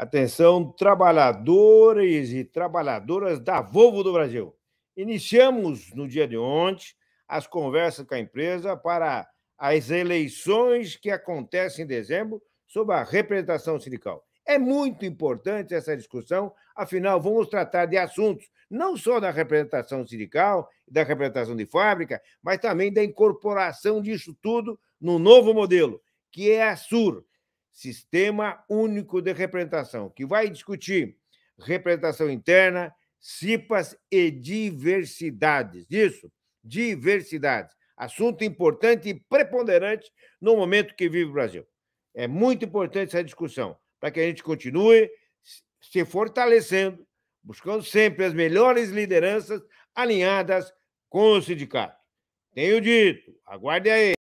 Atenção, trabalhadores e trabalhadoras da Volvo do Brasil. Iniciamos no dia de ontem as conversas com a empresa para as eleições que acontecem em dezembro sobre a representação sindical. É muito importante essa discussão, afinal, vamos tratar de assuntos não só da representação sindical, da representação de fábrica, mas também da incorporação disso tudo no novo modelo, que é a SUR, Sistema Único de Representação, que vai discutir representação interna, CIPAs e diversidades. Isso, diversidades. Assunto importante e preponderante no momento que vive o Brasil. É muito importante essa discussão, para que a gente continue se fortalecendo, buscando sempre as melhores lideranças alinhadas com o sindicato. Tenho dito, aguarde aí.